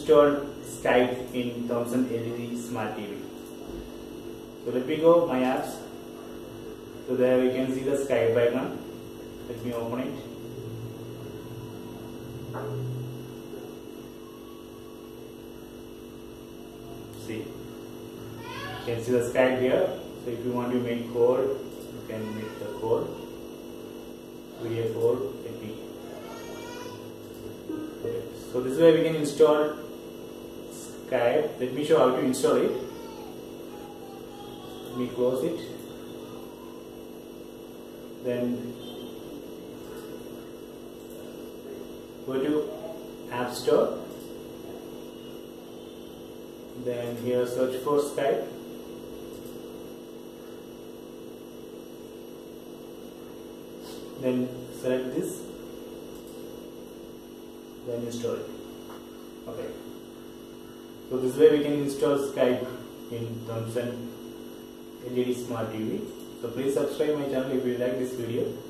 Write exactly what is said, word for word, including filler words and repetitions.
installed Skype in Thomson L E D Smart T V. So let me go my apps. So there we can see the Skype icon. Let me open it. See, you can see the Skype here. So if you want to make code, you can make the code. Video code. Let me. Okay. So this way we can install Skype. Let me show how to install it. Let me close it. Then go to App Store. Then here search for Skype. Then select this. Then install it. Okay. So this way we can install Skype in Thomson L E D Smart T V. So please subscribe my channel if you like this video.